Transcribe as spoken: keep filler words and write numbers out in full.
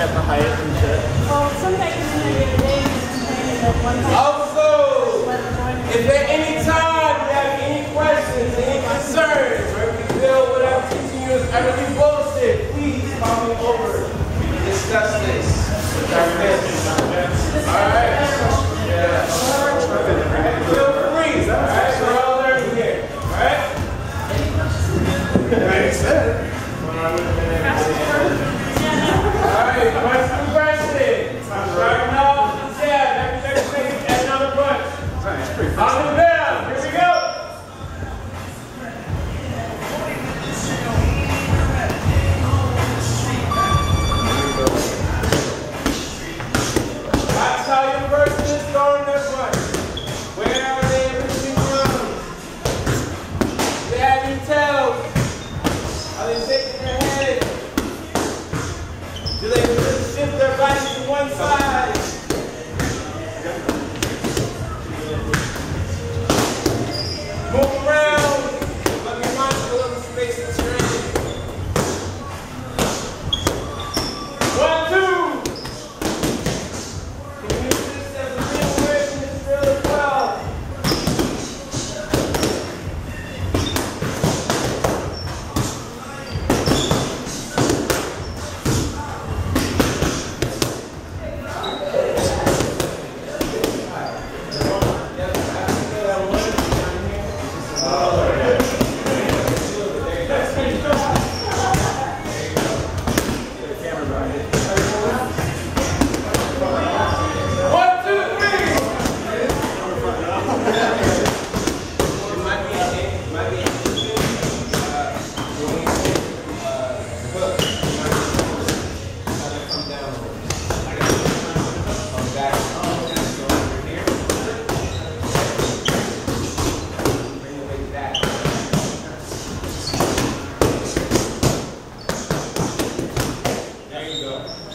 at the height and shit. Well, some guy came in there the other day and was complaining that one guy. Also, if at any time you have any questions, any concerns, or if you feel what I'm teaching you is utterly bullshit, please call me over. We can discuss this. Alright? Yeah. Alright, feel free. Alright, we're all learning here. Alright? Like said. Alright, question, question. Starting off, yeah, next thing, add another punch. On the bell, here we go. That's how your person is throwing their punch. Where are they everything from? They have any tails? Are they shaking their head? Do they just shift their bodies to one side? Move around. Let me mind you a little space and strain. One, two. Can you use this as a real word in this drill as well? There you go.